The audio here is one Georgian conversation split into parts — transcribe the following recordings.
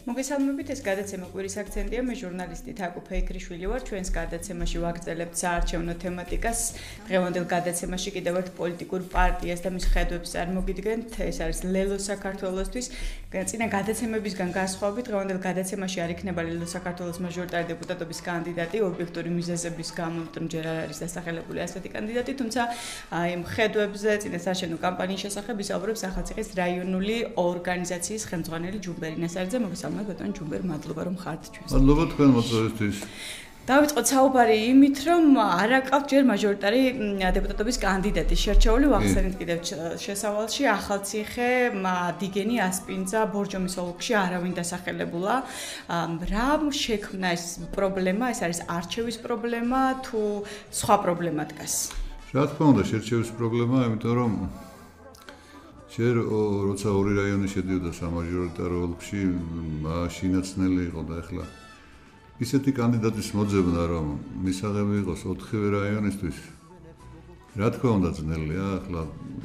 მოგესალმებით, ეს გადაცემა კვირის აქცენტია. მე ჟურნალისტი თაკუ ფეიქრიშვილი ვარ. ჩვენს გადაცემაში ვაგრძელებთ საარჩევნო თემატიკას. დღევანდელ გადაცემაში კიდევ ერთ პოლიტიკურ პარტიას და მის ხედვებს წარმოგიდგენთ. ეს არის ლელო საქართველოსთვის. წინა გადაცემებისგან განსხვავებით, დღევანდელ გადაცემაში არ იქნება ლელო საქართველოს მაჟორიტარი დეპუტატობის კანდიდატი, ობიექტური მიზეზების გამო, რომ ჯერ არ არის დასახელებული ასეთი კანდიდატი, თუმცა იმ ხედვებზე წინა საარჩევნო კამპანიის შესახებ ვისაუბრებს ახალციხის რაიონული ორგანიზაციის ხელმძღვანელი ჯუმბერი ნასარიძე. მოგესალმებით ბატონ ჯუმბერ, მადლობა რომ ხართ ჩვენს. მადლობა თქვენ მოწვევისთვის. დავიწყოთ საუბარი იმით, რომ არ აკავთ ჯერ მაჟორიტარი დეპუტატობის კანდიდატი შერჩეული, ვახსენეთ კიდევ შესავალში ახალციხე, დგენი, ასპინძა, ბორჯომის ოლქში არავინ დასახელებულა. რა შექმნა ეს პრობლემა? ეს არის არჩევის პრობლემა თუ სხვა პრობლემა დგას? რა თქმა უნდა, შერჩევის პრობლემა, იმიტომ რომ ჯერ როცა ორი რაიონი შედიოდა სამაჟორიტარო ოლქში, შინაცნელი იყო და ახლა ისეთი კანდიდატის მოძებნა, რომ მისაღები იყოს 4-ვე რაიონისთვის, რა თქმა უნდა ძნელია, ახლა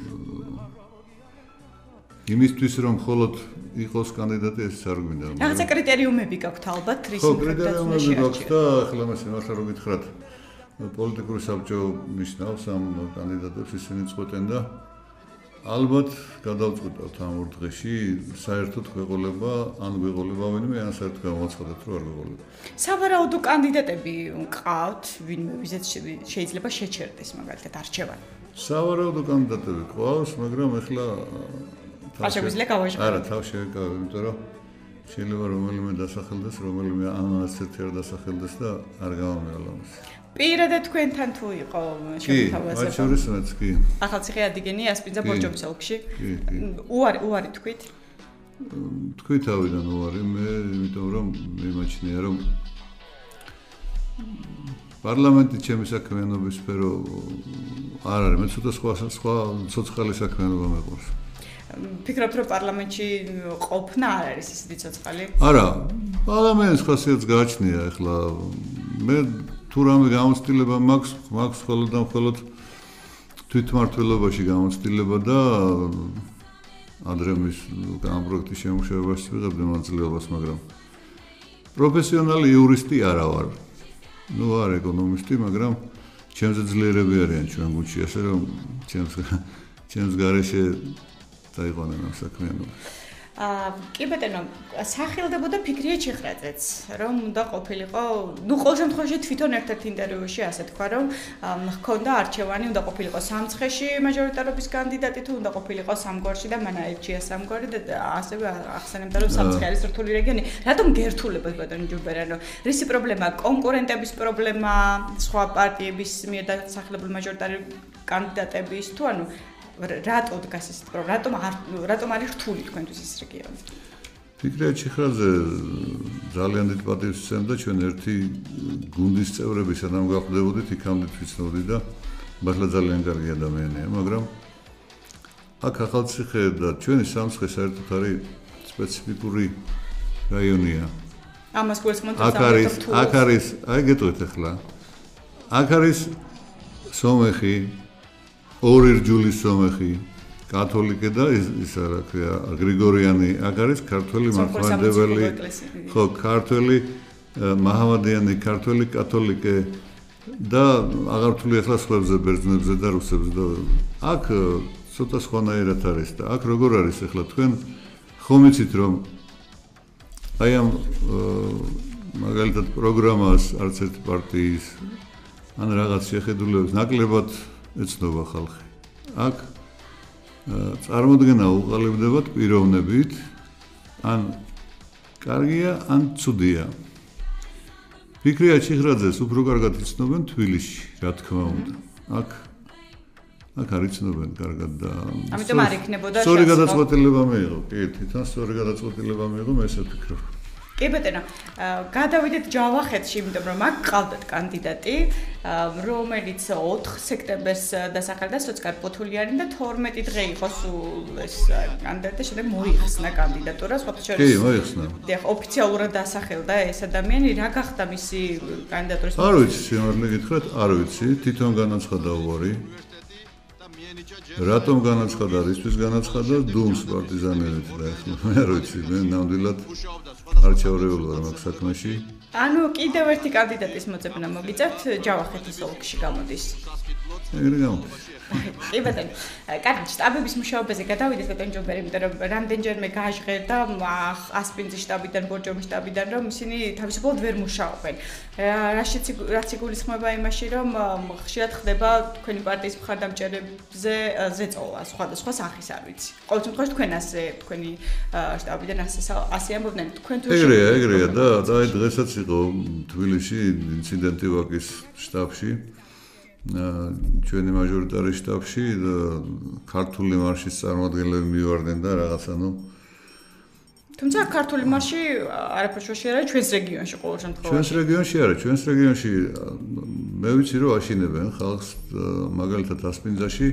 იმისთვის რომ მხოლოდ იყოს კანდიდატი ეს არ გვინდა. რაღაცა კრიტერიუმები გაქვთ ალბათ რის ხო, კრიტერიუმები გაქვთ და ახლა მე სიმართლე რომ გითხრათ, პოლიტიკური საბჭო ნიშნავს ამ კანდიდატებს ისინი წყვეტენ და ალბათ გადავწყვიტავთ ამ ორ დღეში საერთოდ გვეყოლება, ან გვეყოლება ვინმე, ან საერთოდ გამოვაცხადოთ, რომ არ გვეყოლება. სავარაუდო კანდიდატები ყავთ, ვინმე ვიზეთ შეიძლება შეჩერდეს მაგალითად არჩევანი. სავარაუდო კანდიდატები ყავს, მაგრამ ახლა შეგვიძლია გავაჟღეროთ. არა, თავ შევეკავებ, იმიტომ რომ შეიძლება რომელიმე დასახელდეს, რომელიმე ამას ერთ არ დასახელდეს და არ გამომევალა მას. პირადად თქვენთან თუ იყო შემოთავაზება? კი, შორის მეც კი. ახალციხე, ადგენი, ასპინძა, ბორჯომის ოლქში. კი. უარი თქვით? თქვი თავიდან უარი მე, იმიტომ რომ მიმაჩნია რომ პარლამენტი ჩემი საქმიანობის სფერო არ არის, მე ცოტა სხვა ცოცხალი საქმიანობა მეყურს. ფიქრობთ რომ პარლამენტში ყოფნა არ არის ისეთი ცოცხალი? არა, პარლამენტის ხასიათს გააჩნია ახლა მე თუ რამე გამოცდილება მაქვს მხოლოდ და მხოლოდ თვითმმართველობაში გამოცდილება და ადრე მის ამ პროექტის შემუშავებას ვიღებდი მონაწილეობას, მაგრამ პროფესიონალი იურისტი არა ვარ. ნუ არ ეკონომისტი, მაგრამ ჩემზე ძლიერები არიან ჩვენ გუნდში, ასე რომ ჩემს გარეშე დაიყვანენ ამ საქმიანობას. კი ბატონო, სახელდებოდა ფიქრია ჩიხრაძეც, რომ უნდა ყოფილიყო, ნუ ყოველ შემთხვევაში თვითონ ერთ-ერთ ინტერვიუში ასე თქვა, რომ ჰქონდა არჩევანი, უნდა ყოფილიყო სამცხეში მაჟორიტარობის კანდიდატი თუ უნდა ყოფილიყო სამგვარში და მან აირჩია სამგვარი და ასევე ახსენებდა, რომ სამცხე არის რთული რეგიონი. რატომ გერთულებოდ ბატონო ჯუმბერანო? რისი პრობლემა? კონკურენტების პრობლემა, სხვა პარტიების მიერ დასახელებული მაჟორიტარი კანდიდატების თუ ანუ რატო დგას ეს პრობლემა? რატომ არის რთული თქვენთვის ეს რეგიონი? ფიქრია ჩიხრაძე ძალიან დიდ პატივს სცემდა ჩვენ ერთი გუნდის წევრები სანამ გავხდებოდით იქამდე ვიცნობდი და მართლა ძალიან კარგი ადამიანია, მაგრამ აქ ახალციხე და ჩვენი სამცხე საერთოდ არის სპეციფიკური რაიონია. ამას გულისხმობთ აქ არის, აი გეტყვით ახლა. აქ არის სომეხი ორი რჯულის სომეხი, კათოლიკე და ის რა ქვია, გრიგორიანი, აქ არის ქართველი მართლმადიდებელი, ხო, ქართველი მაჰამადიანი, ქართველი კათოლიკე და აღარ ვთვლი ახლა სხვებზე, ბერძნებზე და რუსებზე და აქ ცოტა სხვანაირად არის და აქ როგორ არის ახლა თქვენ ხომ იცით რომ აი ამ მაგალითად პროგრამას არც ერთი პარტიის ან რაღაც შეხედულებას ნაკლებად ეცნობა ხალხი. აქ წარმოდგენა უყალიბდებათ პიროვნებით, ან კარგია, ან ცუდია. ფიქრია ჩიხრაძეს უფრო კარგად იცნობენ თბილისში, რა თქმა უნდა. აქ არ იცნობენ კარგად და ამიტომ არ იქნებოდა სწორი გადაწყვეტილება მიიღო. კი, თვითონ სწორი გადაწყვეტილება მიიღო, მე ესე ვფიქრობ. კი ბატონო, გადავიდეთ ჯავახეთში, იმიტომ რომ აქ ყავდათ კანდიდატი, რომელიც 4 სექტემბერს დასახელდა სოცკარ პოთულიანი და 12 დღე იყო სულ ეს კანდიდატი და შემდეგ მოიხსნა კანდიდატურა, სხვათა შორის. კი, მოიხსნა. დიახ, ოფიციალურად დასახელდა ეს ადამიანი, რა გახდა მისი კანდიდატურის? არ ვიცი, სიმართლე გითხრათ, არ ვიცი, თვითონ განაცხადა უარი. რატომ განაცხადა, რისთვის განაცხადა, დუმს პარტიზანებით და ახლა მე არ ვიცი, მე ნამდვილად არ ჩავრეული ვარ მაგ საქმეში. ანუ კიდევ ერთი კანდიდატის მოწებნა მოგიწევთ ჯავახეთის ოლქში გამოდის. ეგრე გამოდის. კი ბატონო, კარგი, შტაბების მუშაობაზე გადავიდეთ ბატონ ჯობერი, იმიტომ რომ რამდენჯერმე გაჟღერდა ასპინძის შტაბიდან, ბორჯომის შტაბიდან, რომ ისინი თავისუფლად ვერ მუშაობენ. რაც იგულისხმება იმაში, რომ ხშირად ხდება თქვენი პარტიის მხარდამჭერებზე ზეწოლა, სხვადასხვა სახის არ ვიცი. ყოველ შემთხვევაში თქვენ ასე თქვენი შტაბიდან ასე ამბობდნენ, თქვენ თუ ეგრეა და აი დღესაც იყო თბილისში ინციდენტი ვაკის შტაბში. ჩვენი მაჟორიტარი შტაბში ქართული მარშის წარმომადგენლები მივარდნენ და რაღაცა თუმცა ქართული მარში არაფერში არ არის ჩვენს რეგიონში ყოველ შემთხვევაში. ჩვენს რეგიონში არა, ჩვენს რეგიონში მე ვიცი რომ აშინებენ ხალხს მაგალითად ასპინძაში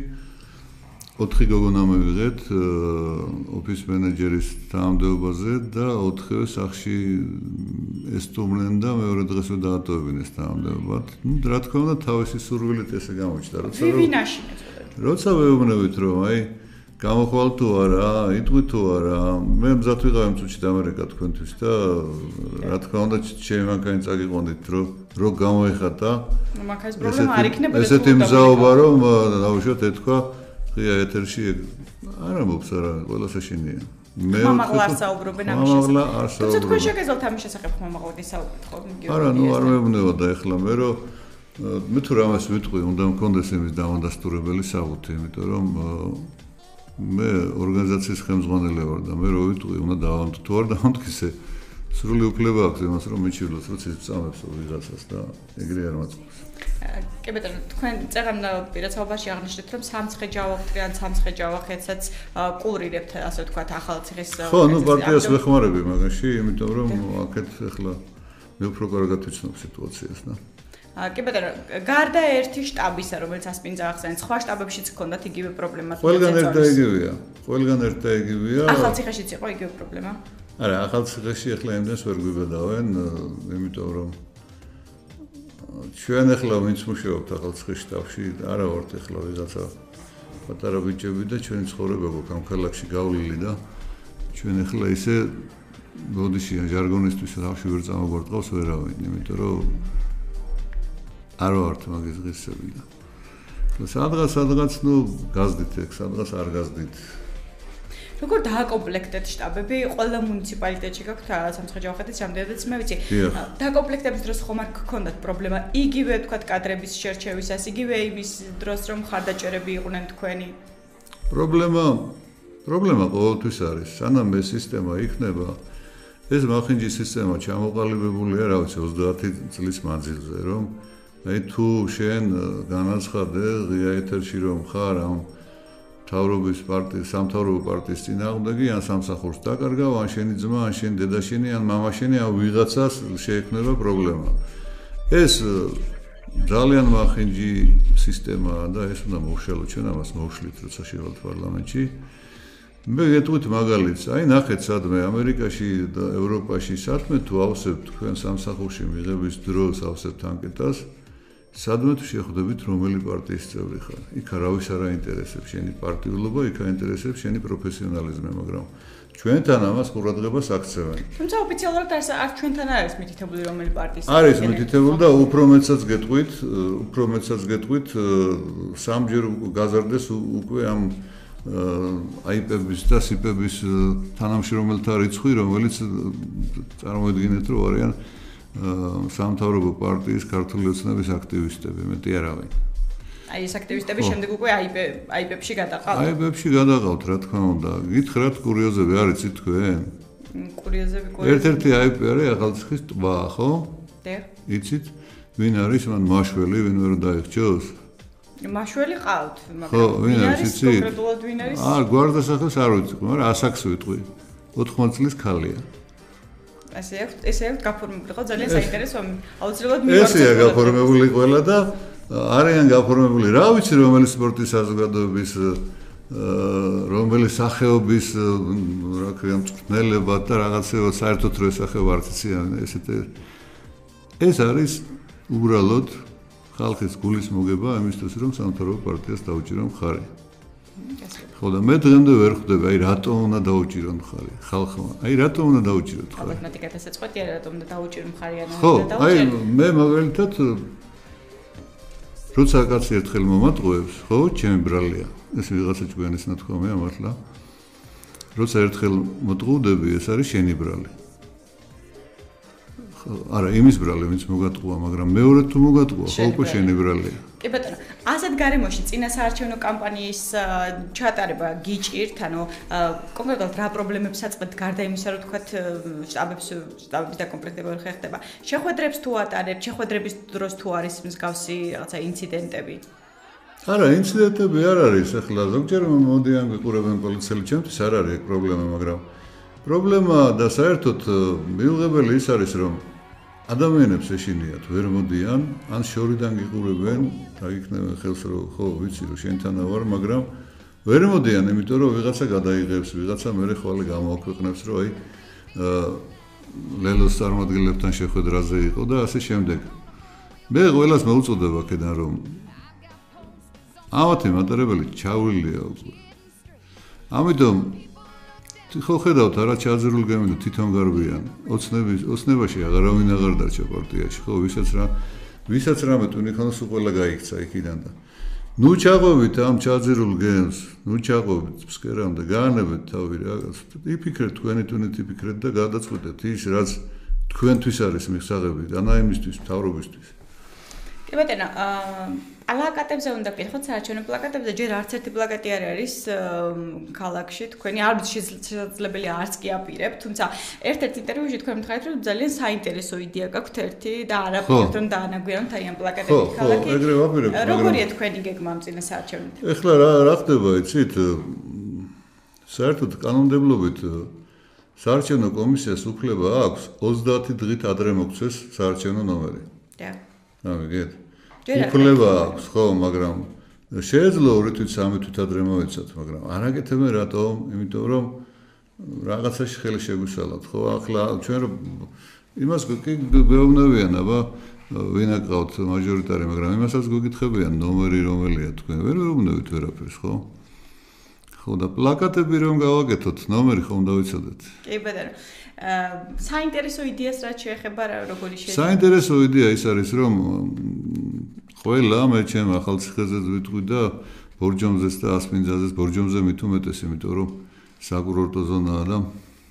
4 გოგონა მივიღეთ ოფის მენეჯერის თანამდებობაზე და 4-ვე სახში ესტუმრნენ და მეორე დღესვე დაატოვებინეს თანამდებობად. რა თქმა უნდა თავისი სურვილით ესე გამოჩნდა, როცა ვეუბნებით რომ აი გამოხვალ თუ არა, იტყვი თუ არა, მე მზად ვიყავი წუთში ამერიკა თქვენთვის და რა თქმა უნდა ჩემი მანქანი წაგიყვანდით რომ გამოეხატა. მაგას პრობლემა არ იქნებოდა. ესეთი მზაობა რომ დავუშვათ ეთქვა ღია ეთერში არ ამბობს არა ყველას ეშინია. მე ხმამაღლა არ საუბრობენ ამის შესახებ. თუმცა თქვენ შეგეძლოთ ამის შესახებ ხმამაღლა ისაუბროთ ხო? არა, არ მეუბნება და ეხლა მე რომ მე თუ რამას ვიტყვი, უნდა მქონდეს იმის დამადასტურებელი საბუთი, იმიტომ რომ მე ორგანიზაციის ხელმძღვანელი ვარ და მე რო ვიტყვი, უნდა დავამტკიცო თუ არ დავამტკიცე. სრული უფლება აქვს იმას რომ მიჩივლოს, როცა წამებს ვიღაცას და ეგრე არ მაწყობს. კი ბატონო, თქვენ წერან პირაცობაში აღნიშნეთ რომ სამცხე ჯავახეთთან სამცხე ჯავახეთსაც კურირებთ, ასე ვთქვათ, ახალციხის ხო, ნუ პარტიას ვეხმარები მაგაში, იმიტომ რომ აქეთ ახლა მე უფრო კარგად ვიცნობ სიტუაციას და კი ბატონო, გარდა ერთი შტაბისა, რომელიც ასპინძა ახსენეთ, სხვა შტაბებშიც ჰქონდათ იგივე პრობლემა. ყველგან ერთ და იგივეა. ყველგან ერთ და იგივეა. ახალციხეშიც იყო იგივე პრობლემა? არა, ახალციხეში ახლა იმდენს ვერ გვიბედავენ, იმიტომ რომ ჩვენ ახლა ვინც მუშაობთ ახალციხის შტაბში, არა ვართ ახლა ვიღაცა პატარა ბიჭები და ჩვენი ცხოვრება გვაქვს ამ ქალაქში გავლილი და ჩვენ ახლა ისე ბოდიშია ჟარგონისთვის რავში ვერ წამოგვარტყავს ვერავინ, იმიტომ რომ არ ვართ მაგის ღირსები და სადღაც ნუ გაზდით ეგ, სადღაც არ გაზდით. როგორ დააკომპლექტეთ შტაბები? ყველა მუნიციპალიტეტში გაქვთ სამცხე ჯავახეთის რამდენადაც მე ვიცი. დააკომპლექტების დროს ხომ არ გქონდათ პრობლემა? იგივე თქვათ კადრების შერჩევისას, იგივე იმის დროს რომ ხარდაჭერები იყვნენ თქვენი. პრობლემა ყოველთვის არის. სანამ ეს სისტემა იქნება, ეს მახინჯის სისტემა ჩამოყალიბებულია, რა ვიცი, 30 წლის მანძილზე, რომ აი თუ შენ განაცხადე ღია ეთერში რომ ხარ ამ მთავრობის პარტიის, სამთავრობო პარტიის წინააღმდეგი, ან სამსახურს დაკარგავ, ან შენი ძმა, ან შენი დედაშენი, ან მამაშენი, ან ვიღაცას შეექმნება პრობლემა. ეს ძალიან მახინჯი სისტემაა და ეს უნდა მოვშალოთ, ჩვენ ამას მოვშლით, როცა შევალთ პარლამენტში. მე გეტყვით მაგალითს, აი ნახეთ სადმე ამერიკაში და ევროპაში სადმე თუ ავსებთ თქვენ სამსახურში მიღების დროს ავსებთ ანკეტას, სადმე თუ შეხვდებით რომელი პარტიის წევრი ხარ. იქ არავის არ აინტერესებს შენი პარტიულობა, იქ აინტერესებს შენი პროფესიონალიზმი, მაგრამ ჩვენთან ამას ყურადღებას აქცევენ. თუმცა ოფიციალურად არ ჩვენთან არის მითითებული რომელი პარტიის არის მითითებული და უფრო მეტსაც გეტყვით, სამჯერ გაზარდეს უკვე ამ აიპების და სიპების თანამშრომელთა რიცხვი, რომელიც წარმოედგინეთ, რომ არიან სამთავრობო პარტიის ქართული ოცნების აქტივისტები, მეტი არავინ. აი ეს აქტივისტები შემდეგ უკვე აიპებში გადაყავთ. აიპებში გადაყავთ, რა თქმა უნდა. გითხრათ კურიოზები არის თქვენ? კურიოზები. ერთ-ერთი აიპი არის ახალციხის ტბა, ხო? დიახ. იცით, ვინ არის მან მაშველი, ვინ ვერ დაიხჩოს? მაშველი ყავთ, მაგრამ ვინ არის კონკრეტულად ვინ არის? გვარდასახელს არ ვიცი, მაგრამ ასაკს ვიტყვი. 80 წლის ქალია. ესე აქვს გაფორმებული ხო ძალიან საინტერესო აუცილებლად მივარცხოთ. ესეა გაფორმებული ყველა და არიან გაფორმებული რა ვიცი რომელი სპორტის საზოგადოების რომელი სახეობის რა ქვია მწვრთნელება და რაღაცეო საერთოდ რო ესახება არც იციან ეს არის უბრალოდ ხალხის გულის მოგება ამისთვის რომ სამთავრობო პარტიას დაუჭირო მხარი. ხო და მე დღემდე ვერ ხვდები, აი რატომ უნდა დაუჭირონ მხარი ხალხმა? აი რატომ უნდა დაუჭიროთ მხარი? ალბათ მათი გადასაწყვეტია რატომ უნდა დაუჭირონ მხარი ან ხო, აი მე მაგალითად როცა კაცი ერთხელ მომატყუებს, ხო, ჩემი ბრალია. ეს ვიღაცა ჭკვიანის ნათქვამია მართლა. როცა ერთხელ მოტყუდები, ეს არის შენი ბრალი. არა, იმის ბრალი, ვინც მოგატყუა, მაგრამ მეორე თუ მოგატყუა, ხო, უკვე შენი ბრალია. კი ბატონო, ასეთ გარემოში წინა საარჩევნო კამპანიის ჩატარება გიჭირთ, ანუ კონკრეტულად რა პრობლემებს აწყვეტთ გარდა იმისა, რომ თქვათ შტაბების დაკომპლექტება ვერ ხერხდება. შეხვედრებს თუ ატარებთ, შეხვედრების დროს თუ არის მსგავსი რაღაცა ინციდენტები? არა, ინციდენტები არ არის, ახლა ზოგჯერ მოდიან ვიყურებენ პოლიციელი, ჩემთვის არ არის ეგ პრობლემა, მაგრამ პრობლემა და საერთოდ მიუღებელი ის არის, რომ ადამიანებს ეშინიათ, ვერ მოდიან, ან შორიდან გიყურებენ, დაგიქნევენ ხელს, რომ ხო, ვიცი, რომ შენთანა ვარ, მაგრამ ვერ მოდიან, იმიტომ რომ ვიღაცა გადაიღებს, ვიღაცა მერე ხვალე გამოაქვეყნებს, რომ აი ლელოს წარმომადგენლებთან შეხვედრაზე იყო და ასე შემდეგ. მე ყველას მოუწოდებ აქედან, რომ ამათი მატარებელი ჩავლილია უკვე. ამიტომ ხო ხედავთ არა ჩაძრულ გემი თვითონ გარბიან. ოცნებაში აღარავინ აღარ დარჩა პარტიაში, ხო, ვისაც რამე ტუნი ხანს უყველა გაიქცა იქიდან და ნუ ჩაღვევით ამ ჩაძრულ გემს, ნუ ჩაღვევით ფსკერამდე, გაანებეთ თავი რაღაც. იფიქრეთ თქვენი ტუნით იფიქრეთ და გადაწყვეტეთ ის, რაც თქვენთვის არის მიღწევები, განაიმისთვის, მთავრობისთვის. კი ბატონო, პლაკატებზე უნდა გკითხოთ, საარჩევნო პლაკატებზე ჯერ არც ერთი პლაკატი არ არის ქალაქში, თქვენი არ შესაძლებელია არც კი აპირებ, თუმცა ერთ-ერთ ინტერვიუში თქვენ მითხრით, რომ ძალიან საინტერესო იდეა გაქვთ ერთი და არაფერად რომ დაანაგვიანოთ აი ამ პლაკატებით ქალაქი. ხო, ეგრე ვაპირებ, მაგრამ როგორია თქვენი გეგმა ამ წინა საარჩევნით? ეხლა რა ხდება, იცით? საერთოდ კანონმდებლობით საარჩევნო კომისიას უფლება აქვს 30 დღით ადრე მოგცეს საარჩევნო ნომერი. და ამიგეთ. უფლება აქვს, ხო, მაგრამ შეიძლება 2 თვით, 3 თვით ადრე მოეცათ, მაგრამ არ აკეთებენ რატომ? იმიტომ რომ რაღაცაში ხელი შეგვიშალათ, ხო? ახლა ჩვენ იმას კი გვეუბნებიან, აბა ვინ აკყავთ მაჟორიტარი, მაგრამ იმასაც გვეკითხებიან ნომერი რომელია თქვენ, ვერ ვეუბნებით ვერაფერს, ხო? ხო და პლაკატები რომ გავაკეთოთ, ნომერი ხომ დავიცადეთ. კი ბატონო. საინტერესო იდეას რაც შეეხება როგორი შეიძლება? საინტერესო იდეა ის არის, რომ ყველა მე ჩემ ახალციხეზეც ვიტყვი და ბორჯომზეც და ასპინძაზეც, ბორჯომზე მით უმეტეს, იმიტომ რომ საკურორტო ზონაა და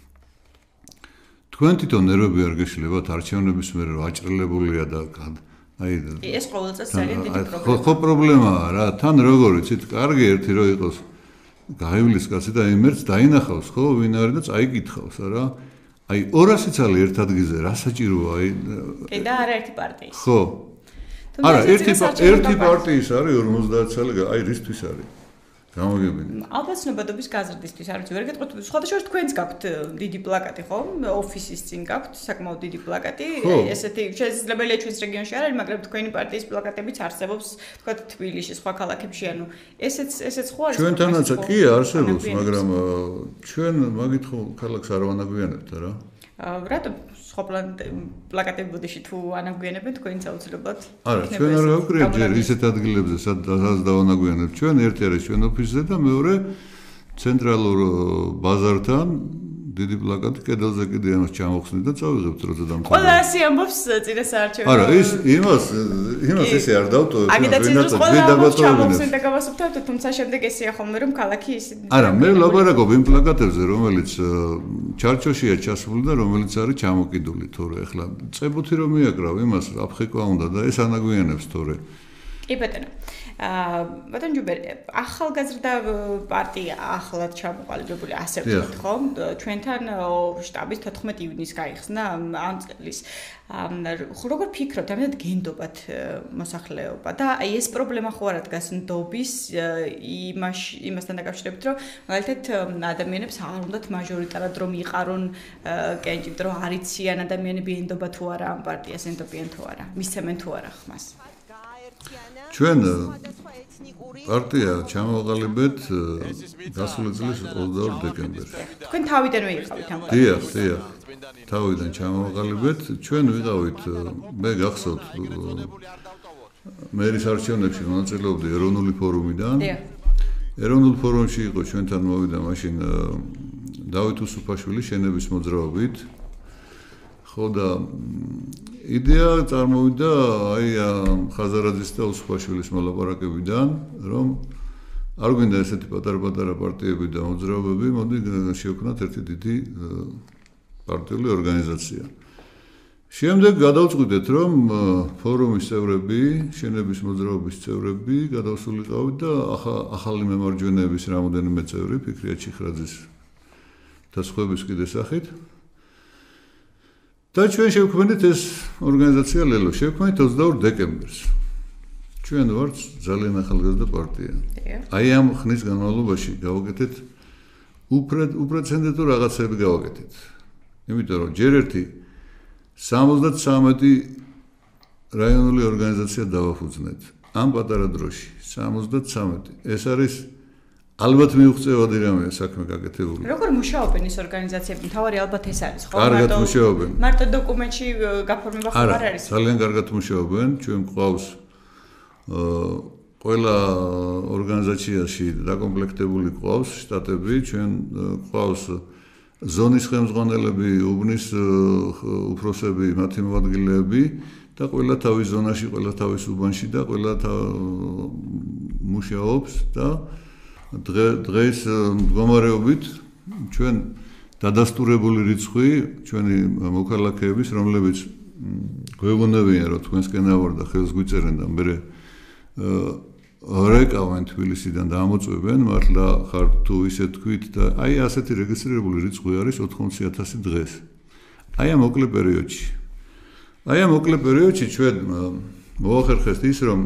თქვენ თვითონ ნერვები არ გეშლებათ არჩევნების მერე რომ აჭრილებულია და აი ეს ყოველწელს ძალიან დიდი პრობლემაა. ხო პრობლემაა რა, თან როგორ იცით, კარგი ერთი რო იყოს გაივლის კაცი და იმერც დაინახავს, ხო, ვინ არის და წაიკითხავს, არა? აი 200 წელი ერთ ადგილზე რა საჭიროა აი კი და არაერთი პარტიის. ხო. არა, ერთი პარტიის არის 50 წელი, აი რისთვის არის? გამოგებინე. ალბათ ცნობადობის გაზრდისთვის, არ ვიცი, ვერ გეტყვით, სხვადასხვა თქვენს გაქვთ დიდი პლაკატი, ხო? ოფისის წინ გაქვთ საკმაოდ დიდი პლაკატი. ესეთი შესაძლებელია ჩვენს რეგიონში არ არის, მაგრამ თქვენი პარტიის პლაკატებიც არსებობს, თქვა თბილისში, სხვა ქალაქებში, ანუ ესეც ხო არის? ჩვენთანაც კი არსებობს, მაგრამ ჩვენ მაგით ხო ქალაქს არ ვანაგვიანებთ რა. რატომ სხვა პლაკატები ბუდეში თუ ანაგვიანებენ თქვენიც აუცილებლად? არა, ჩვენ არ გავკრიებთ ჯერ ისეთ ადგილებზე, სადაც დავანაგვიანებთ. ჩვენ ერთი არის ჩვენ ოფისზე და მეორე ცენტრალურ ბაზართან დიდი პლაკატი კედელზე კიდე ამას ჩამოხსნით და წავიღებთ როცა დამთავრდა. ყველა ასე ამბობს წინა საარჩევნო. არა, იმას ესე არ დავტოვებ. აგიტაციის ყველა ჩამოხსნით და გავასუფთავთ, თუმცა შემდეგ ესეა ხოლმე რომ ქალაქი ისე. არა, მე ვლაპარაკობ იმ პლაკატებზე, რომელიც ჩარჩოშია ჩასული და რომელიც არის ჩამოკიდული, თორე ახლა წებუთი რომ მიაკრავ იმას აფხიკვა უნდა და ეს ანაგვიანებს თორე. კი ბატონო. ბატონ ჯუბერ, ახალგაზრდა პარტია ახლად ჩამოყალიბებული, ასე ვთქვათ, ხო? ჩვენთან შტაბის 14 ივნისს გაიხსნა ამ წლის. როგორ ფიქრობთ, ამით გენდობათ მოსახლეობა და აი ეს პრობლემა ხო არა დგას ნდობის იმასთან დაკავშირებით, რომ მაგალითად ადამიანებს არ უნდათ მაჟორიტარად რომ იყარონ კენჭით, რომ არიციან ადამიანები ენდობა თუ არა ამ პარტიას, ენდობიან თუ არა, მისცემენ თუ არა ხმას. ჩვენ პარტია ჩამოვაყალიბეთ გასული წლის 22 დეკემბერში. თქვენ თავიდანვე იყავით ამ დიახ, თავიდან ჩამოვაყალიბეთ. ჩვენ ვიყავით, მე გახსოვთ, მერის არჩევნებში მონაწილეობდი ეროვნული ფორუმიდან. ეროვნულ ფორუმში იყო ჩვენთან მოვიდა მაშინ დავით უსუფაშვილი შენების მოძრაობით. ხო და იდეა წარმოვიდა აი ხაზარაძის და უსუფაშვილის მოლაპარაკებიდან, რომ არ გვინდა ესეთი პატარ-პატარა პარტიები და მოძრაობები, მოდი შევქმნათ ერთი დიდი პარტიული ორგანიზაცია. შემდეგ გადავწყვიტეთ, რომ ფორუმის წევრები, შენების მოძრაობის წევრები გადავსულიყავით და ახალი მემარჯვენეების რამოდენიმე წევრი, ფიქრია ჩიხრაძის და სხვების კიდე სახით. და ჩვენ შევქმნით ეს ორგანიზაცია ლელო, შევქმნით 22 დეკემბერს. ჩვენ ვართ ძალიან ახალგაზრდა პარტია. აი ამ ხნის განმავლობაში გავაკეთეთ უპრეცედენტო რაღაცები გავაკეთეთ. იმიტომ რომ ჯერ ერთი 73 რაიონული ორგანიზაცია დავაფუძნეთ. ამ პატარა დროში 73. ეს არის ალბათ მიუღწევადი რამეა საქმე გაკეთებული. როგორ მუშაობენ ეს ორგანიზაციები? თავარი ალბათ ეს არის, ხო? კარგად მუშაობენ. მარტო დოკუმენტში გაფორმება ხო არ არის? ძალიან კარგად მუშაობენ. ჩვენ გვყავს ყველა ორგანიზაციაში დაკომპლექტებული გვყავს შტატები, ჩვენ გვყავს ზონის ხელმძღვანელები, უბნის უფროსები, მათი მოადგილეები და ყველა თავის ზონაში, ყველა თავის უბანში და ყველა მუშაობს და დღეს მდგომარეობით ჩვენ დადასტურებული რიცხვი ჩვენი მოქალაქეების, რომლებიც გვეუბნებიან, რომ თქვენსკენ ავარ და ხელს გვიწერენ და მე რეკავენ თბილისიდან და ამოწვევენ, მართლა ხარ თუ ისე თქვით და აი ასეთი რეგისტრირებული რიცხვი არის 80,000 დღეს. აი ამ მოკლე პერიოდში. აი ამ მოკლე პერიოდში ჩვენ მოახერხეთ ის, რომ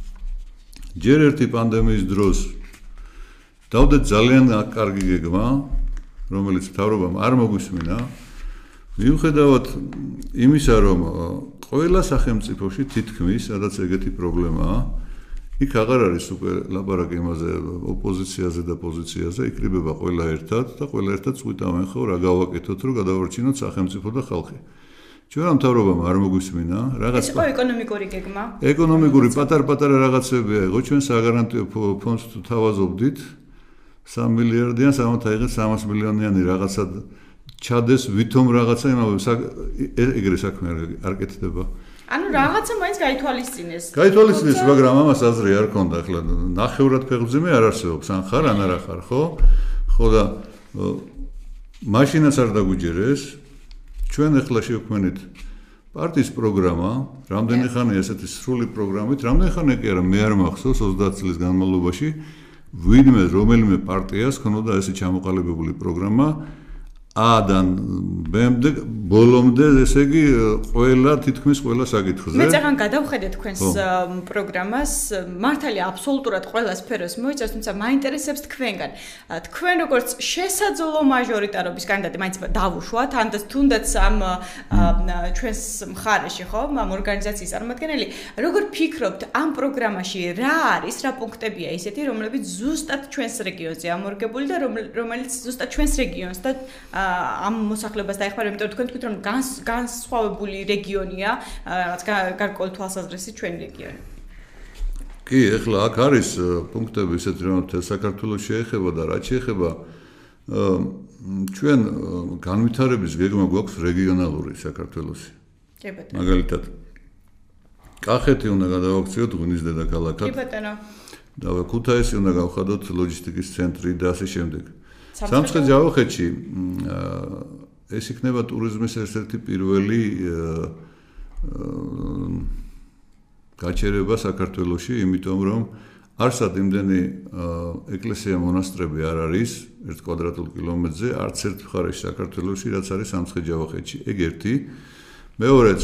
ჯერ ერთი პანდემიის დროს დავდეთ ძალიან კარგი გეგმა, რომელიც მთავრობამ არ მოგვისმინა, მიუხედავად იმისა, რომ ყველა სახელმწიფოში თითქმის, სადაც ეგეთი პრობლემაა, იქ აღარ არის უკვე ლაპარაკი იმაზე ოპოზიციაზე და პოზიციაზე, იქრიბება ყველა ერთად და ყველა ერთად წვიტავენ ხო რა გავაკეთოთ, რომ გადავარჩინოთ სახელმწიფო და ხალხი. ჩვენ მთავრობამ არ მოგვისმინა, რაღაც ეს იყო ეკონომიკური გეგმა. ეკონომიკური პატარ-პატარა რაღაცებია იყო, ჩვენ საგარანტიო ფონდს თუ თავაზობდით 3 მილიარდიან, სამათ აიღეთ 300 მილიონიანი რაღაცა ჩადეს ვითომ რაღაცა იმავე ეგრე საქმე არ კეთდება. ანუ რაღაცა მაინც გაითვალისწინეს. გაითვალისწინეს, მაგრამ ამას აზრი არ ქონდა. ახლა ნახევრად ფეხბზიმე არ არსებობს, ან ხარ, ან არა ხარ, ხო? ხო და მაშინაც არ დაგვიჯერეს. ჩვენ ახლა შევქმნით პარტიის პროგრამა, რამდენი ხანია ესეთი სრული პროგრამით, რამდენი ხანია კი არა, მე არ მახსოვს 30 წლის განმავლობაში ვინმე რომელიმე პარტიას ქონოდა ესე ჩამოყალიბებული პროგრამა A-დან B-მდე ბოლომდე, ესე იგი, თითქმის ყველა საკითხზე. მე წაღან გადავხედე თქვენს პროგრამას, მართალია აბსოლუტურად ყველა სფეროს მოიცავს, თუმცა მაინტერესებს თქვენგან. თქვენ როგორც შესაძლო მაჟორიტარობის კანდიდატი, მაინც დავუშვათ, ან თუნდაც ამ ჩვენს მხარეში, ხო, ამ ორგანიზაციის წარმომადგენელი, როგორ ფიქრობთ, ამ პროგრამაში რა არის, რა პუნქტებია ისეთი, რომლებიც ზუსტად ჩვენს რეგიონზე ამორგებული და რომელიც ზუსტად ჩვენს რეგიონს და ამ მოსახლეობას დაეხმარება, იმიტომ რომ თქვენ თქვით, რომ განსხვავებული რეგიონია, რაღაც გარკვეული თვალსაზრისით ჩვენი რეგიონი. კი, ეხლა აქ არის პუნქტები ისეთი, რომ საქართველოს შეეხება და რაც შეეხება ჩვენ განვითარების გეგმა გვაქვს რეგიონალური საქართველოსი. კი ბატონო. მაგალითად, კახეთი უნდა გადავაქციოთ ღვინის დედაქალაქად. კი ბატონო. და ქუთაისი უნდა გავხადოთ ლოჯისტიკის ცენტრი და ასე შემდეგ. სამცხე-ჯავახეთში ეს იქნება ტურიზმის ერთ-ერთი პირველი გაჩერება საქართველოში, იმიტომ რომ არსად იმდენი ეკლესია მონასტრები არ არის 1 კვადრატულ კილომეტრზე, არც ერთ მხარეში საქართველოში, რაც არის სამცხე-ჯავახეთში. ეგ ერთი. მეორეც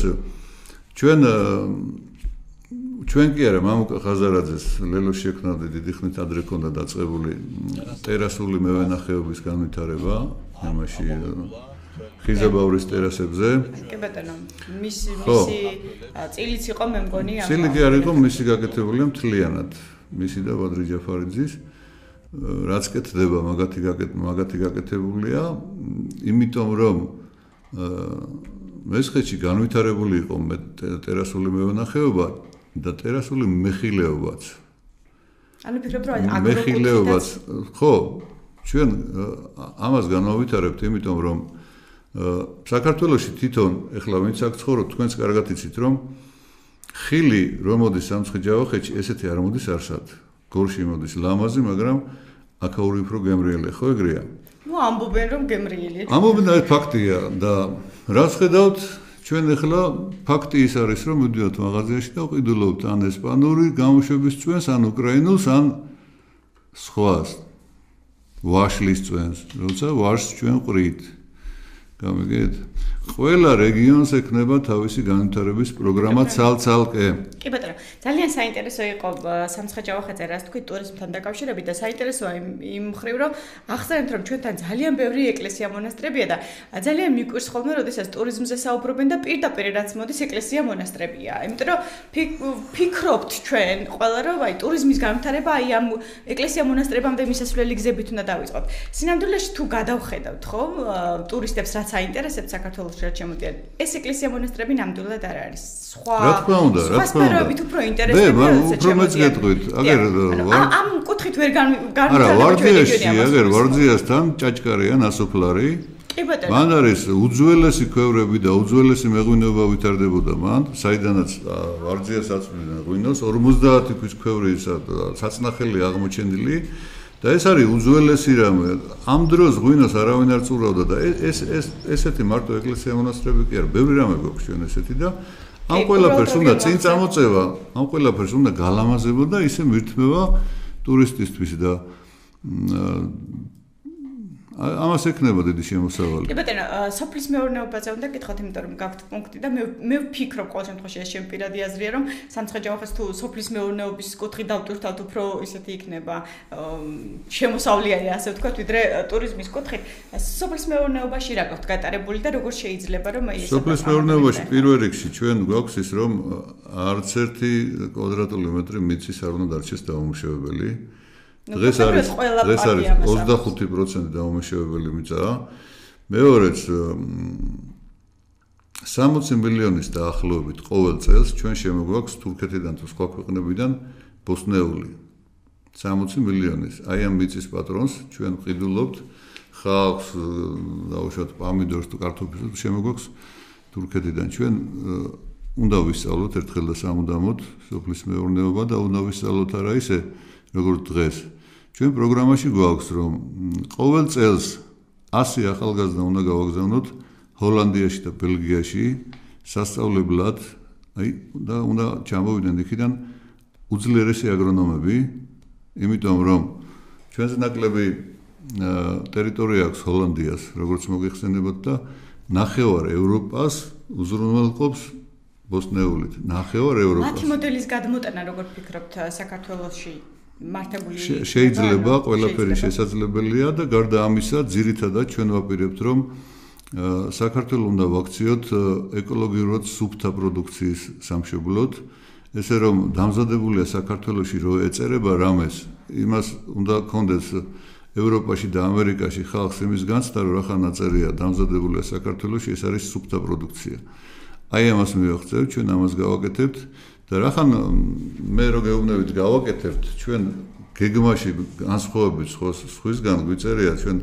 ჩვენ კი არა, მამუკა ხაზარაძეს ლელოში ექნავდა დიდი ხნით ადრე ქონდა დაწყებული ტერასული მევენახეობის განვითარება, ამაში ხიზაბავრის ტერასებზე. კი ბატონო, მისი წილიც იყო მე მგონი ამ. წილი კი არ იყო, მისი გაკეთებულია მთლიანად, მისი და ბადრი ჯაფარიძის, რაც კეთდება, მაგათი გაკეთებულია, იმიტომ რომ მესხეთში განვითარებული იყო ტერასული მევენახეობა და ტერასული მეხილეობაც. ანუ ფიქრობ რომ მეხილეობაც ხო ჩვენ ამას განავითარებთ იმიტომ რომ საქართველოში თვითონ ეხლა ვინც აქ ცხოვრობთ თქვენს კარგად იცით რომ ხილი რომ მოდის სამცხე-ჯავახეთში ესეთი არ მოდის არსად გორში მოდის ლამაზი მაგრამ აქაური უფრო გემრიელი ხო ეგრეა ნუ ამბობენ რომ გემრიელია ამბობენ და ეს ფაქტია და რაც ხედავთ ჩვენ ეხლა ფაქტი ის არის რომ მივდივართ მაღაზიაში და ვყიდულობთ ან ესპანური გამოშვების წვენს ან უკრაინულს ან სხვას ვაშლის წვენს როცა ვაშს ჩვენ ყრით გამიგეთ ყველა რეგიონს ექნება თავისი განვითარების პროგრამა ცალ-ცალკე კი ბატონო ძალიან საინტერესო იყო სამცხე-ჯავახეთზე რაც თქვი ტურიზმთან დაკავშირებით და საინტერესოა იმ მხრივ რომ ახსენეთ რომ ჩვენთან ძალიან ბევრი ეკლესია მონასტრებია და ძალიან მიკვირს ხოლმე როდესაც ტურიზმზე საუბრობენ და პირდაპირ რაც მოდის ეკლესია მონასტრებია იმიტომ რომ ფიქრობთ ჩვენ ყველა რომ აი ტურიზმის განვითარება აი ამ ეკლესია მონასტრებამდე მისასვლელი გზებით უნდა დავიწყოთ სინამდვილეში თუ გადავხედავთ ხო ტურისტებს რაც აინტერესებთ საქართველოს რაც შემოდიან ეს ეკლესია მონასტრები ნამდვილად არ არის სხვა რა თქმა უნდა სფეროებით უფრო ინტერესდება უფრო მეც გეტყვით აგერ ამ კუთხით ვერ არა ვარძიაში აგერ ვარძიასთან ჭაჭკარია ნასოფლარი კი ბატონო მან არის უძველესი ქვევრები და უძველესი მეღვინეობა ვითარდებოდა მან საიდანაც ვარძიას აწვდიდნენ ღვინოს 50 თვის ქვევრი საწნახელი აღმოჩენილი და ეს არის უძველესი რამე ამ დროს ღვინოს არავინ არ წურავდა და ესეთი მარტო ეკლესია მონასტრები კი არა ბევრი რამე გვაქვს ჩვენ ესეთი და ამ ყველაფერს უნდა წინ წამოწევა ამ ყველაფერს უნდა გალამაზება და ისე მირთმევა ტურისტისთვის და ამას ექნება დიდი შემოსავალი. კი ბატონო, სოფლის მეურნეობაზე უნდა გითხოთ, იმიტომ რომ გაქვთ პუნქტი და მე ვფიქრობ ყოველ შემთხვევაში ეს ჩემი პირადი აზრია, რომ სამცხე-ჯავახეთს თუ სოფლის მეურნეობის კუთხით დავტვირთავთ, უფრო ისეთი იქნება შემოსავლიანი, ასე ვთქვათ, ვიდრე ტურიზმის კუთხით. სოფლის მეურნეობაში რა გაქვთ გატარებული და როგორ შეიძლება რომ აი ეს სოფლის მეურნეობაში პირველ რიგში ჩვენ გვაქვს ის რომ არც ერთი კვადრატული მეტრი მიწის არ უნდა დარჩეს დაუმუშავებელი. დღეს არის 25% დაუმუშავებელი მიწა. მეორეც 60 მილიონის დაახლოებით ყოველ წელს ჩვენ შემოგვაქვს თურქეთიდან თუ სხვა ქვეყნებიდან ბოსნეული. 60 მილიონის. აი ამ მიწის პატრონს ჩვენ ვყიდულობთ ხალხს, დაუშვათ პომიდორს თუ კარტოფილს შემოგვაქვს თურქეთიდან. ჩვენ უნდა ვისწავლოთ ერთხელ და სამუდამოდ სოფლის მეურნეობა და უნდა ვისწავლოთ არა ისე როგორც დღეს. ჩვენ პროგრამაში გვაქვს რომ ყოველ წელს 100 ახალგაზრდა უნდა გავაგზავნოთ ჰოლანდიაში და ბელგიაში სასწავლებლად, აი და უნდა ჩამოვიდნენ იქიდან უძლიერესი აგრონომები, იმიტომ რომ ჩვენზე ნაკლები ტერიტორია აქვს ჰოლანდიას, როგორც მოგიხსენებათ და ნახევარ ევროპას უზრუნველყოფს ბოსნეულით. ნახევარ ევროპას. მათი მოდელის გადმოტანა როგორ ფიქრობთ საქართველოში? შეიძლება ყველაფერი შესაძლებელია და გარდა ამისა ძირითადად ჩვენ ვაპირებთ რომ საქართველოს უნდა ვაქციოთ ეკოლოგიურად სუფთა პროდუქციის სამშობლოდ ესე რომ დამზადებულია საქართველოში რო ეწერება რამეს იმას უნდა გქონდეს ევროპაში და ამერიკაში ხალხს იმის განცდა რომ ახლა წერია დამზადებულია საქართველოში ეს არის სუფთა პროდუქცია აი ამას მივახცევთ ჩვენ ამას გავაკეთებთ და რახან მე რო გეუბნებით გავაკეთებთ ჩვენ გეგმაში განსხვავებით სხვისგან გვიწერია ჩვენ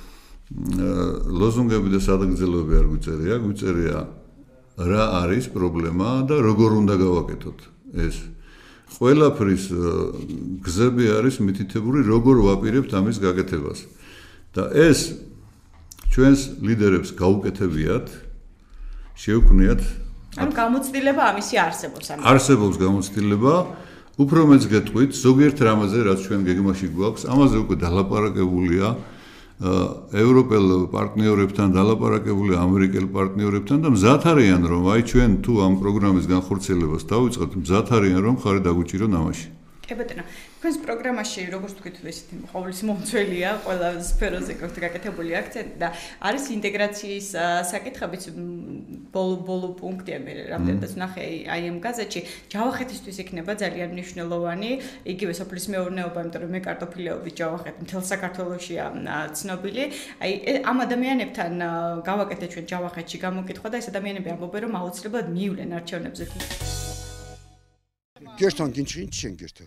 ლოზუნგები და სადაგრძელოები არ გვიწერია გვიწერია რა არის პრობლემა და როგორ უნდა გავაკეთოთ ეს ყველაფრის გზები არის მითითებული როგორ ვაპირებთ ამის გაკეთებას და ეს ჩვენს ლიდერებს გაუკეთებიათ შევქმნიათ ანუ გამოცდილება ამისი არსებობს ამის. არსებობს გამოცდილება, უფრო მეც გეტყვით, ზოგიერთ რამაზე, რაც ჩვენ გეგმაში გვაქვს, ამაზე უკვე დალაპარაკებულია ევროპელ პარტნიორებთან, დალაპარაკებულია ამერიკელ პარტნიორებთან და მზად არიან, რომ აი ჩვენ თუ ამ პროგრამის განხორციელებას დავიწყოთ, მზად არიან, რომ ხარი დაგვიჭირონ ამაში. კი ბატონო, თქვენს პროგრამაში როგორც თქვით, ესეთი ყოვლის მომცველია, ყველა სფეროზე გაქვთ გაკეთებული აქცენტი და არის ინტეგრაციის საკითხებიც ბოლო პუნქტია მე რამდენადაც ნახე აი ამ გაზეთში, ჯავახეთისთვის იქნება ძალიან მნიშვნელოვანი, იგივე სოფლის მეურნეობა, იმიტომ რომ მე კარტოფილეობის ჯავახეთი მთელ საქართველოშია ცნობილი. აი ამ ადამიანებთან გავაკეთეთ ჩვენ ჯავახეთში გამოკითხვა და ეს ადამიანები ამბობენ რომ აუცილებლად მივლენ არჩევნებზე. Gestern ging es in Gestern.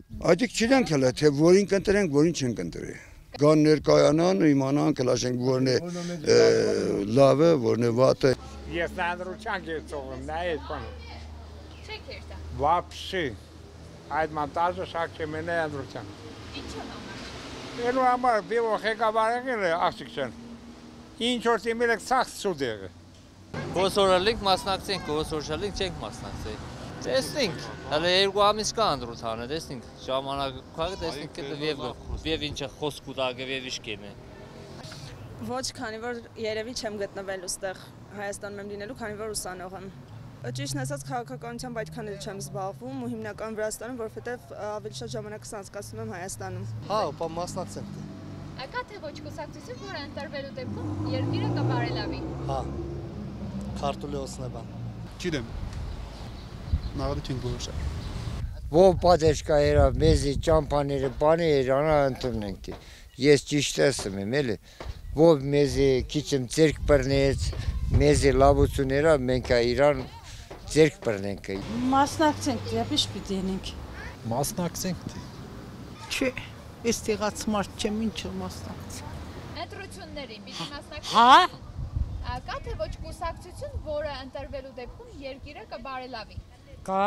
Այդիկ չգիտենք հələ թե որին կընտրենք, որին չեն կընտրի։ Կան ներկայանան, իմանան, կլաշենք որն է լավը, որն է վատը։ Ես նայադրության գեցողում, նա այդ բանը։ Չեք երտա։ Вообще այդ մոնտաժը շակ չեմ նայադրության։ Ինչու՞ համար։ ಏನու համար բիո ղեկավարել է ասիքեն։ Ինչ որ դիմել եք ցախ սուդերը։ Ոսորալինք մասնակցենք, ոսորշալինք չենք մասնակցել։ Տեսնենք, հələ 2 ամիս կա անդրությանը, տեսնենք, ժամանակը տեսնենք եւ ինչը խոսք ուտագը եւ իշքեն է։ Ոչ, քանի որ երևի չեմ գտնվել ուստեղ Հայաստանում եմ լինելու, քանի որ ուսանող եմ։ Ճիշտն ասած քաղաքականությամբ այդքան էլ չեմ զբաղվում ու հիմնական Վրաստանում, որովհետեւ ավելի շատ ժամանակս անցկացնում եմ Հայաստանում։ Հա, ապա մասնակցենք։ Ակա թե ոչ կուսակցություն, որը ընտրվելու դեպքում երկիրը կբարելավի։ Հա։ Քարտուլի օսնեբան։ Չգիտեմ։ Նավադի չենք որոշել։ Ով պատեշ կա երա մեզի ճամփաները բաներ անա ընդունենք։ Ես ճիշտ եմ էլի։ Ով մեզի քիչմ ցերկ բռնեց, մեզի լավությունները մենք իրան ցերկ բռնենք։ Մասնակցենք, դեպի պիտի ենք։ Մասնակցենք։ Չէ, ես տեղաց մարդ չեմ, ինչ մասնակցեմ։ Ընտրություններին պիտի մասնակցեք։ Հա։ Ակա թե ոչ կուսակցություն, որը ընտրվելու դեպքում երկիրը կբարելավի։ Կա։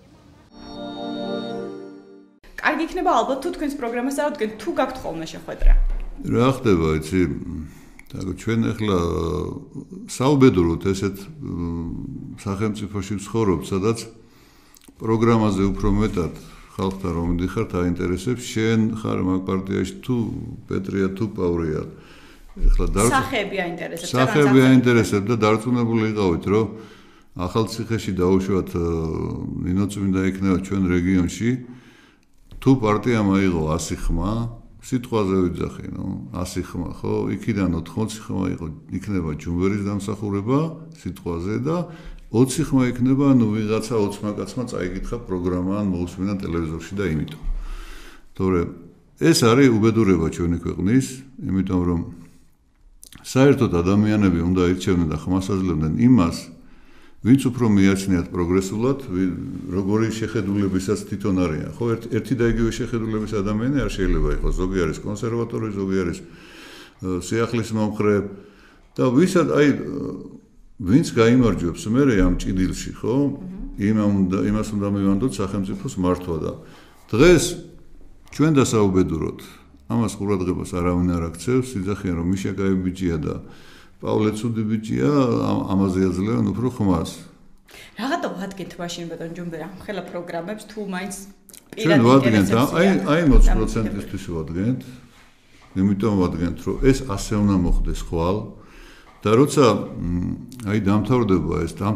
Კარგი იქნება ალბათ თუ თქვენს პროგრამას წავდგენ, თუ გაქვთ ხოლმე შეხვედრა. რა ხდება, იცი? ჩვენ ახლა საუბედუროთ ესეთ სახელმწიფოში ვცხოვრობთ, სადაც პროგრამაზე უფრო მეტად ხალხთან რომ მიდიხართ აინტერესებს, შენ ხარ მაგ პარტიაში თუ პეტრია თუ პავრია. ახლა სახეები აინტერესებს. სახეები აინტერესებს და დარწმუნებული იყავით, რომ ახალციხეში დაუშვათ ნინოწმინდა იქნება ჩვენ რეგიონში, თუ პარტიამ აიღო 100 ხმა, სიტყვაზე ვიძახი, 100 ხმა, ხო? იქიდან 80 ხმა იქნება ჯუმბერის დამსახურება სიტყვაზე და 20 ხმა იქნება, ვიღაცა 20 მაკაცმა წაიკითხა პროგრამა ან მოусმინა ტელევიზორში და იმიტომ. თორე ეს არის უბედურება ჩვენი ქვეყნის, იმიტომ რომ საერთოდ ადამიანები უნდა ირჩევდნენ და ხმას აძლევდნენ იმას, ვინც უფრო მიაჩნიათ პროგრესულად, როგორი შეხედულებისაც თვითონ არიან. ხო, ერთი და იგივე შეხედულების ადამიანი არ შეიძლება იყოს, ზოგი არის კონსერვატორი, ზოგი არის სიახლის მომხრე და ვინც გაიმარჯვებს მერე ამ ჭიდილში, ხო? იმას უნდა მივანდოთ სახელმწიფოს მართვა და დღეს ჩვენ დასაუბედუროთ. ამას ყურადღებას არავინ არ აქცევს, იძახიან რომ მიშა კაი ბიჭია და პავლე ცუდი ბიჭია, ამაზე აძლევენ უფრო ხმას. Რაღაცა ვადგეთ მაშინ ბატონ ჯუმბერა, ხელა პროგრამებს თუ მაინც ჩვენ ვადგენთ, აი 20%-ისთვის ვადგენთ. იმიტომ ვადგენთ, რომ ეს ასე უნდა მოხდეს ხვალ და როცა აი დამთავრდება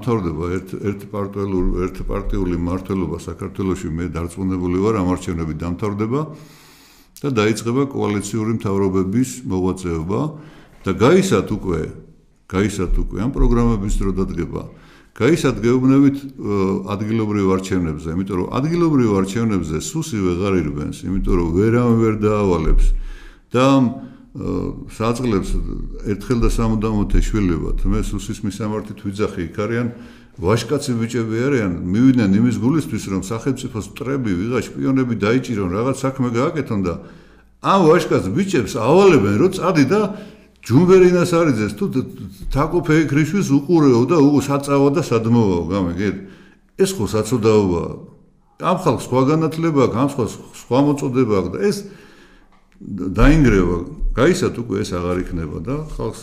ერთპარტიული მმართველობა საქართველოში, მე დარწმუნებული ვარ, ამ არჩევნები დამთავრდება და დაიწყება კოალიციური მთავრობების მოღვაწეობა. და გაისად უკვე ამ პროგრამების დრო დადგება. გაისად გეუბნებით ადგილობრივ არჩევნებზე, იმიტომ რომ ადგილობრივ არჩევნებზე სუსი ვეღარ ირბენს, იმიტომ რომ ვერ დაავალებს და საწყლებს ერთხელ და სამუდამოდ ეშველებათ. მე სუსის მისამართით ვიძახი, იქ არიან ვაშკაცი ბიჭები არიან, მივიდნენ იმის გულისთვის, რომ სახელმწიფოს მტრები, ვიღა შპიონები დაიჭირონ, რაღაც საქმე გააკეთონ და ამ ვაშკაც ბიჭებს ავალებენ, რომ წადი და ჯუმბერი ნასარიძეს თუ თაკო ფეიქრიშვილს უყურეო და საწავა და სადმოვაო, გამიგეთ? ეს ხო საწოდაობაა. ამ ხალხს სხვა განათლება აქვს, ამ სხვა მოწოდება აქვს და ეს დაინგრევა. გაისად უკვე ეს აღარ იქნება და ხალხს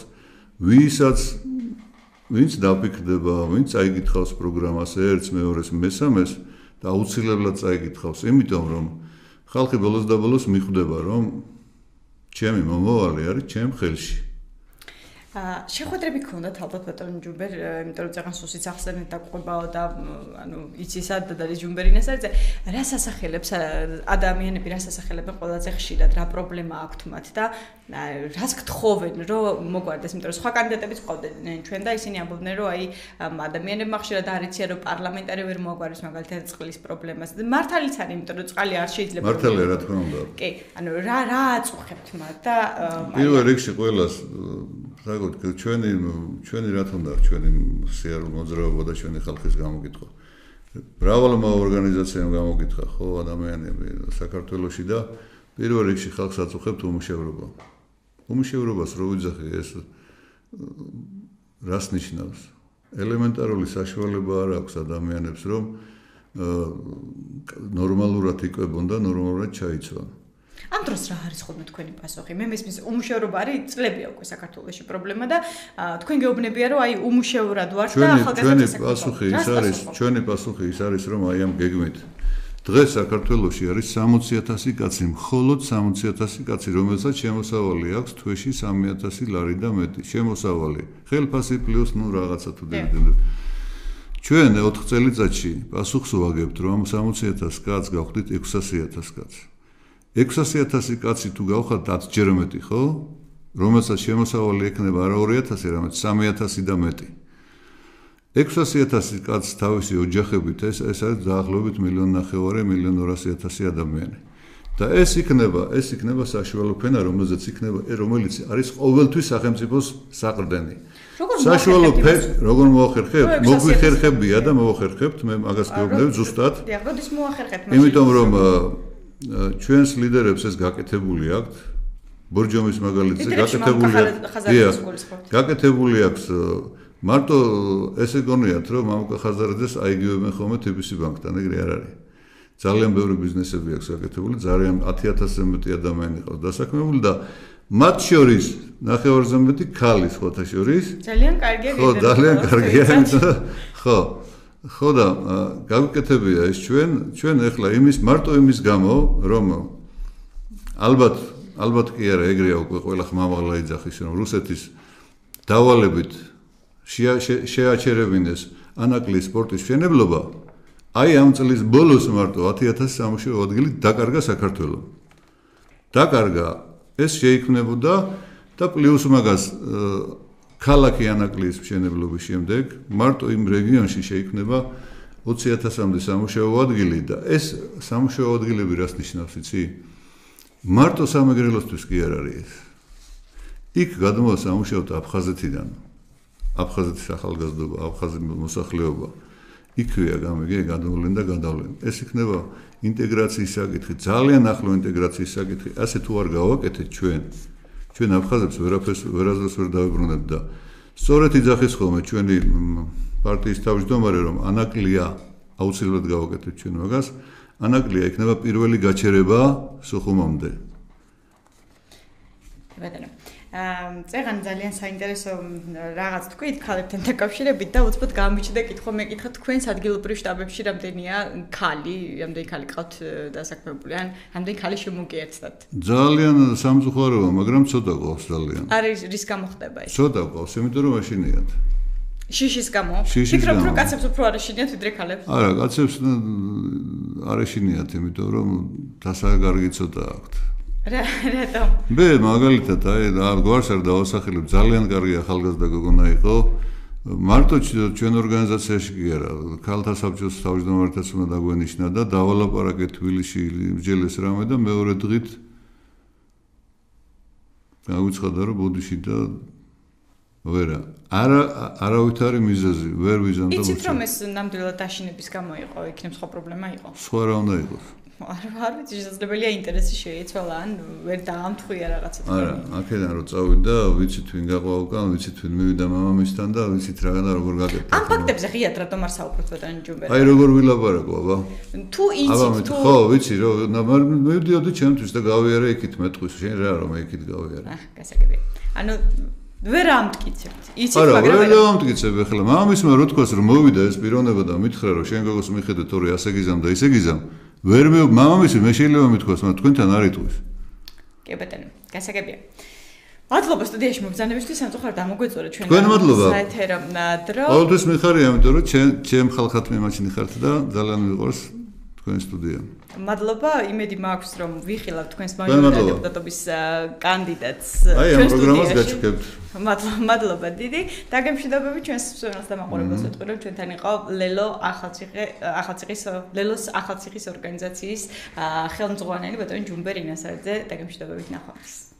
ვინც დაფიქრდება, ვინც წაიკითხავს პროგრამას ერთს, მეორეს, მესამეს და აუცილებლად წაიკითხავს, იმიტომ რომ ხალხი ბოლოს და ბოლოს მიხვდება, რომ ჩემი მომავალი არის ჩემ ხელში. შეხვედრები გქონდათ ალბათ ბატონ ჯუმბერ, იმიტომ რომ წეგან სუსიც ახსენეთ დაყვებაო და ანუ იცი სად არის ჯუმბერი ნასარიძე, რას ასახელებს ადამიანები, რას ასახელებენ ყველაზე ხშირად, რა პრობლემა აქვთ მათ და რას გთხოვენ, რომ მოგვარდეს, იმიტომ რომ სხვა კანდიდატებიც ყავდნენ ჩვენ და ისინი ამბობდნენ, რომ აი ადამიანებმა ხშირად არ იციან, რომ პარლამენტარი ვერ მოგვარებს მაგალითად წყლის პრობლემას. მართალიც არის, იმიტომ რომ წყალი არ შეიძლება. მართალია, რა თქმა უნდა. კი, ანუ რა აწუხებთ მათ და პირველ რიგში ყველას ჩვენი რა თქმა უნდა ჩვენი სიარული მოძრაობა და ჩვენი ხალხის გამოკითხვა. მრავალმა ორგანიზაციამ გამოგითხა ხო ადამიანები საქართველოში და პირველ რიგში ხალხს აწუხებთ უმუშევრობა. უმუშევრობას რო ვიძახი ეს რას ნიშნავს? ელემენტარული საშუალება არ აქვს ადამიანებს რომ ნორმალურად იკვებონ და ნორმალურად ჩაიცვან. ამ დროს რა არის ხოლმე თქვენი პასუხი? მე მესმის უმუშევრობა არის წლებია უკვე საქართველოში პრობლემა და თქვენ გეუბნებია რომ აი უმუშევრად ვართ და ახალგაზრდა ჩვენი პასუხი ის არის რომ აი ამ გეგმით დღეს საქართველოში არის 60,000 კაცი, მხოლოდ 60,000 კაცი, რომელსაც შემოსავალი აქვს თვეში 3,000 ლარი და მეტი. შემოსავალი. ხელფასი პლუს ნუ რაღაცა თუ დივიდენდი. ჩვენ 4 წელიწადში პასუხს ვაგებთ რომ 60,000 კაცს გავხდით 600,000 კაცს. 600,000 კაცი თუ გავხდათ 10 ჯერ მეტი, ხო? რომელსაც შემოსავალი ექნება არა 2,000, არამედ 3,000 და მეტი. 600,000 კაცს თავისი ოჯახებით ეს არის დაახლოებით 1,500,000, 1,200,000 ადამიანი. და ეს იქნება საშუალო ფენა, რომელიც არის ყოველთვის სახელმწიფოს საყრდენი. საშუალო ფენა როგორ მოახერხებთ? მოგვიხერხებია და მოახერხებთ, მე მაგას გეუბნები ზუსტად. როდის მოახერხებთ? იმიტომ რომ ჩვენს ლიდერებს ეს გაკეთებული აქვს. ბორჯომის მაგალითზე გაკეთებული აქვს მარტო ესე გონიათ რომ მამუკა ხაზარაძეს აიგივებენ ხოლმე TBC ბანკთან, ეგრე არ არის. ძალიან ბევრი ბიზნესები აქვს გაკეთებული, ძალიან 10,000-ზე მეტი ადამიანი ყავს დასაქმებული და მათ შორის ნახევარზე მეტი ქალი სხვათა შორის. ძალიან კარგია. ხო, ძალიან კარგია. ხო და გაგუკეთებია ეს ჩვენ ეხლა მარტო იმის გამო რომ ალბათ კი არა ეგრეა უკვე ყველა ხმამაღლა იძახის რომ რუსეთის დავალებით შეაჩერებინეს ანაკლიის სპორტის მშენებლობა, აი ამ წლის ბოლოს მარტო 10,000 სამუშაო ადგილი დაკარგა საქართველოს. დაკარგა, ეს შეიქმნებოდა და პლუს მაგას ქალაქი ანაკლიის მშენებლობის შემდეგ მარტო იმ რეგიონში შეიქმნება 20,000-მდე სამუშაო ადგილი და ეს სამუშაო ადგილები რას ნიშნავს, იცი? მარტო სამეგრელოსთვის კი არ არის ეს. იქ გადმოვა სამუშაოდ აფხაზეთიდან. აფხაზეთის ახალგაზრდობა, აფხაზეთის მოსახლეობა. იქვეა გამიგე გადავლენ და გადავლენ. ეს იქნება ინტეგრაციის საკითხი, ძალიან ახლო ინტეგრაციის საკითხი. ასე თუ არ გავაკეთეთ ჩვენ აფხაზებს ვერასდროს ვერ დავიბრუნებთ და სწორედ იძახის ხოლმე ჩვენი პარტიის თავმჯდომარე რომ ანაკლია აუცილებლად გავაკეთეთ ჩვენ მაგას. ანაკლია იქნება პირველი გაჩერება სოხუმამდე. ბატონო წეგან ძალიან საინტერესო რაღაც თქვით ქალებთან დაკავშირებით და უცბად გამიჩნდა კითხვა მეკითხა თქვენს ადგილობრივ შტაბებში რამდენია ქალი ყავთ დასაქმებული ან რამდენი ქალი შემოგიერთდათ? ძალიან სამწუხაროა, მაგრამ ცოტა ყავს ძალიან. არის რის გამო ხდება ეს? ცოტა ყავს, იმიტომ რომ აშინიათ. შიშის გამო? ფიქრობ რომ კაცებს უფრო არ აშინიათ ვიდრე ქალებს? არა, კაცებს არ აშინიათ, იმიტომ რომ დასაგარგი ცოტა აქვთ. რატომ? მე მაგალითად აი გვარს არ დავასახელებ, ძალიან კარგი ახალგაზრდა გოგონა იყო. მარტო ჩვენ ორგანიზაციაში კი არა, ქალთა საბჭოს თავმჯდომარეთაც უნდა დაგვენიშნა და დავალაპარაკეთ თბილისში იმჯელეს რამე და მეორე დღით გაგვიცხადა რომ ბოდიში და არავითარი მიზეზი ვერ ვიზამ და იცით რომ ეს ნამდვილად აშინების გამო იყო, იქნებ სხვა პრობლემა იყო? სხვა რა უნდა იყოს? არ ვიცი, შესაძლებელია ინტერესი შეიცვალა, ან ვერ დაამთხვია რაღაცა. არა, აქედან რომ წავიდა, ვიცით ვინ გაყვა უკან, ვიცით ვინ მივიდა მამამისთან და ვიცით რა და როგორ გაკეთდა. ამ ფაქტებზე ღიად რატომ არ საუბრობთ ბატონი ჯუმბერი? აი როგორ ვილაპარაკო, აბა. თუ იცით, თუ ხო, ვიცი რომ მივდიოდი ჩემთვის და გავიარე იქით მეტყვის, შენ რა რომ იქით გავიარე. გასაგებია. ანუ ვერ ამტკიცებთ. იცით, მაგრამ არა, ვერ ამტკიცებ ახლა. მამამისმა რო თქვას რომ მოვიდა ეს პიროვნება და მითხრა რომ შენ გოგოს მიხედე თორე ასე გიზამ და ისე გიზამ. ვერ მამამისი მე შეიძლება მithქვას, მაგრამ თქვენთან არ იტყვის. კი ბატონო, გასაგებია. მადლობა სტუდიაში მოგზაურობისთვის, სამწუხაროდ ამოგვეწურა ჩვენ საეთერო დრო. ყოველთვის მიხარია, იმიტომ რომ ჩემ ხალხად მიმაჩნი ხართ და ძალიან მიყვარს თქვენი სტუდია. მადლობა, იმედი მაქვს რომ ვიხილავ თქვენს მაჟორიტარ დეპუტატობის კანდიდატს ჩვენ პროგრამას გაჩვენებთ. მადლობა დიდი. დაგემშვიდობები ჩვენს მსმენელს და მაყურებელს ვეთქვი რომ ჩვენთან იყო ლელოს ახალციხის ორგანიზაციის ხელმძღვანელი ბატონი ჯუმბერ ინასარიძე. დაგემშვიდობებით ნახვამდის.